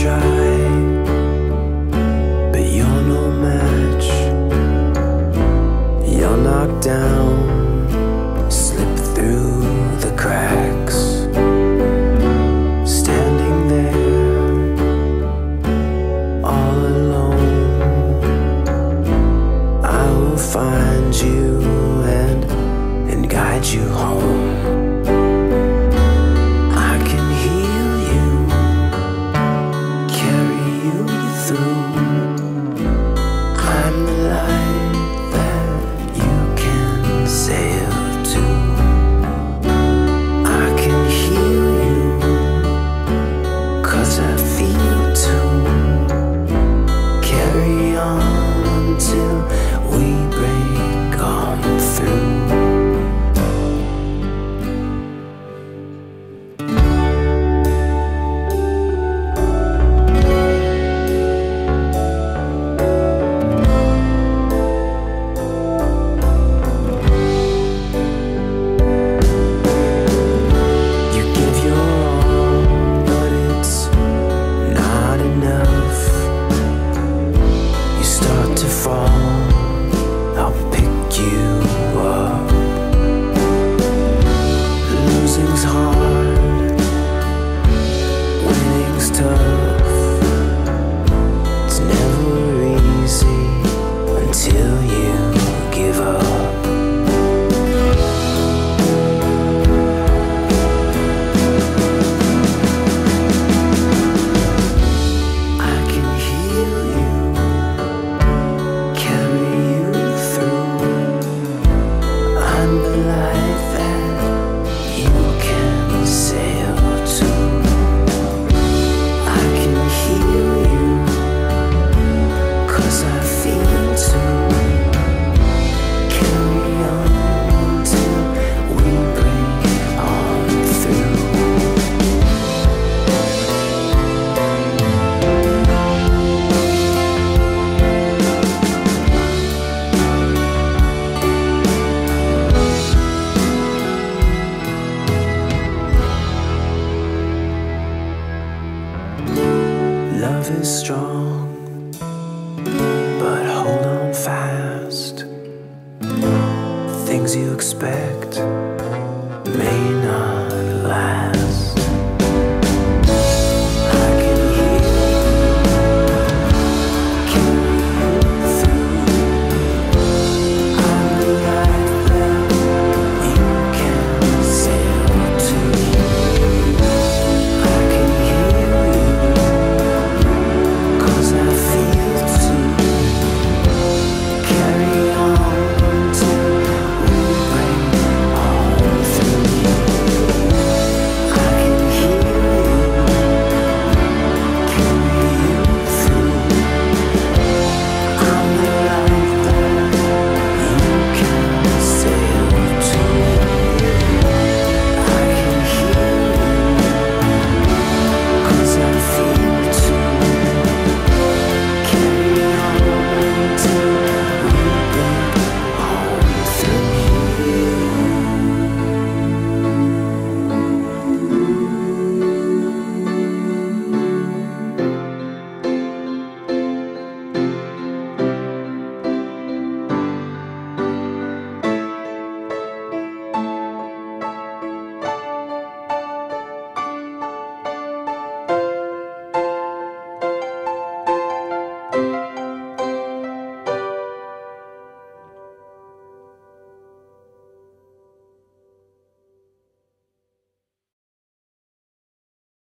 try, but you're no match. You're knocked down, slip through the cracks. Standing there, all alone, I will find you and guide you home. I'll pick you up. Losing's hard, winning's tough. It's never easy until you give up. Love is strong, but hold on fast. Things you expect may